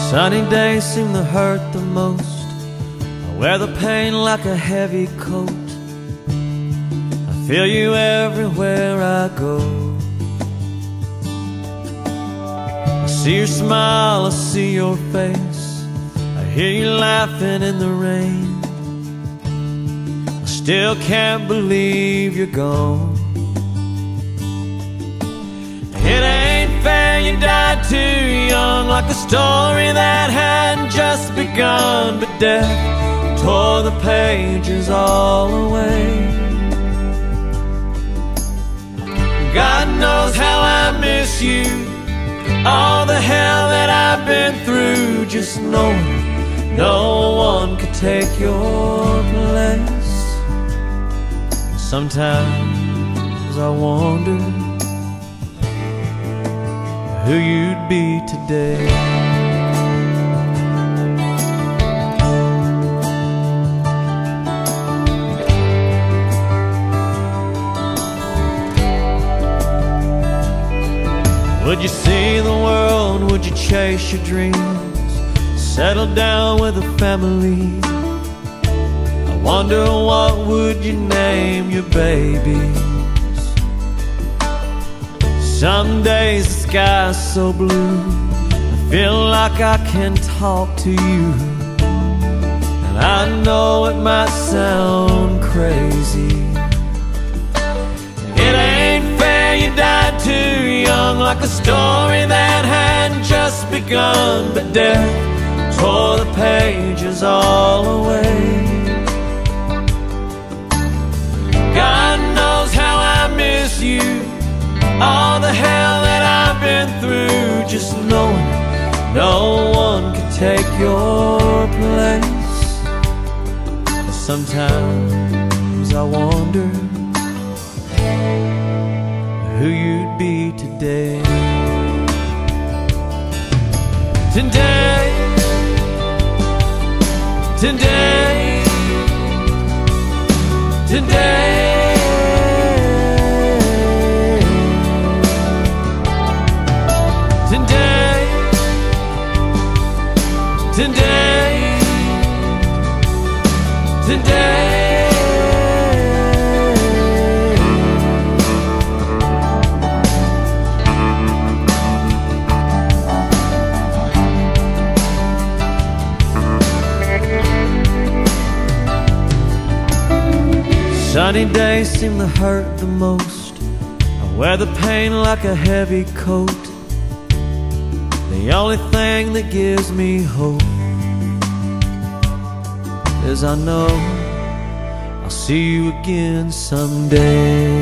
Sunny days seem to hurt the most. I wear the pain like a heavy coat. I feel you everywhere I go. I see your smile, I see your face, I hear you laughing in the rain. I still can't believe you're gone. It ain't fair, you died too young, like a story that hadn't just begun. But death tore the pages all away. God knows how I miss you, all the hell that I've been through. Just knowing no one could take your place. Sometimes I wonder who you'd be today. Would you see the world? Would you chase your dreams? Settle down with a family? I wonder what would you name your babies? Some days the sky's so blue, I feel like I can talk to you. And I know it might sound crazy. It ain't fair, you died too young, like a story that hadn't just begun. But death tore the pages all away. God knows how I miss you, all the hell that I've been through. Just knowing no one could take your place. Sometimes I wonder who you'd be today. Today, today, today. Today, today. Sunny days seem to hurt the most. I wear the pain like a heavy coat. The only thing that gives me hope is I know I'll see you again someday.